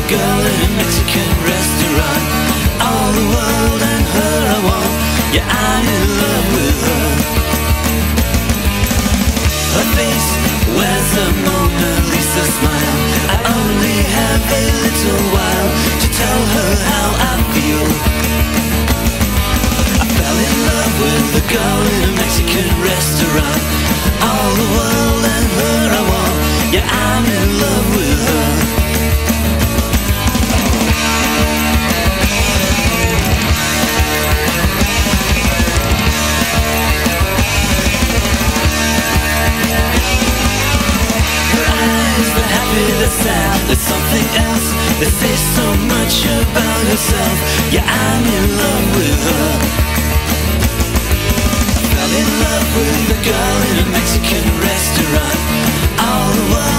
girl in a Mexican restaurant. All the world and her I want. Yeah, I'm in love with her. Her face wears a Mona Lisa smile. I only have a little while to tell her how I feel. I fell in love with a girl in a Mexican restaurant. All the world and her I want. Yeah, I'm in love with her. They're sad, there's something else. They say so much about herself. Yeah, I'm in love with her. I fell in love with a girl in a Mexican restaurant. All the world